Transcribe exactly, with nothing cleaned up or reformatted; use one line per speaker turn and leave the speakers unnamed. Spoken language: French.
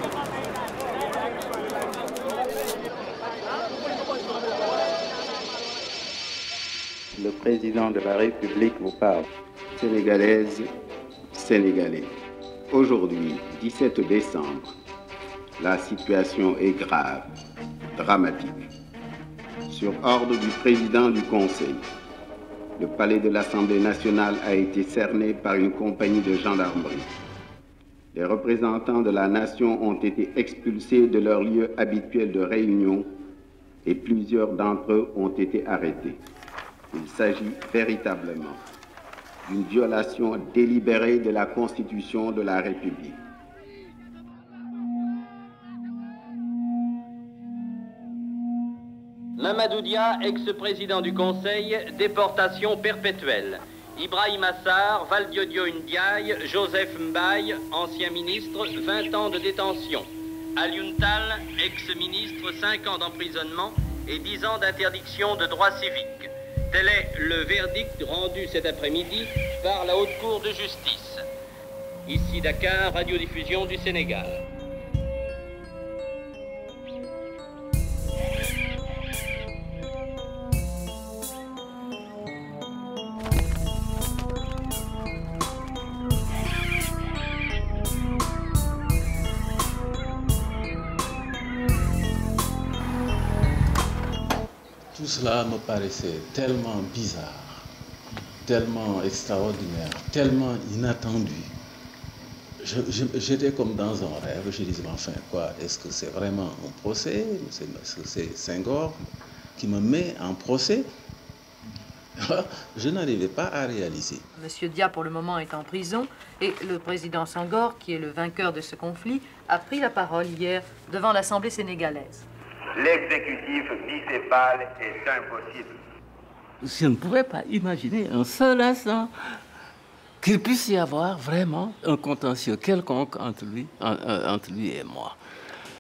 Le président de la République vous parle. Sénégalaises, Sénégalais. Aujourd'hui, dix-sept décembre, la situation est grave, dramatique. Sur ordre du président du Conseil, le palais de l'Assemblée nationale a été cerné par une compagnie de gendarmerie. Les représentants de la nation ont été expulsés de leur lieu habituel de réunion et plusieurs d'entre eux ont été arrêtés. Il s'agit véritablement d'une violation délibérée de la Constitution de la République.
Mamadou Dia, ex-président du Conseil, déportation perpétuelle. Ibrahim Assar, Valdiodio Ndiaye, Joseph Mbaye, ancien ministre, vingt ans de détention. Alioune Tall, ex-ministre, cinq ans d'emprisonnement et dix ans d'interdiction de droits civiques. Tel est le verdict rendu cet après-midi par la Haute Cour de justice. Ici Dakar, radiodiffusion du Sénégal.
Tout cela me paraissait tellement bizarre, tellement extraordinaire, tellement inattendu. Je, je, j'étais comme dans un rêve, je disais, enfin quoi, est-ce que c'est vraiment un procès? Est-ce que c'est Senghor qui me met en procès? Je n'arrivais pas à réaliser.
Monsieur Dia, pour le moment, est en prison et le président Senghor, qui est le vainqueur de ce conflit, a pris la parole hier devant l'Assemblée sénégalaise.
L'exécutif bicéphale est impossible.
Je ne pouvais pas imaginer un seul instant qu'il puisse y avoir vraiment un contentieux quelconque entre lui, entre lui et moi.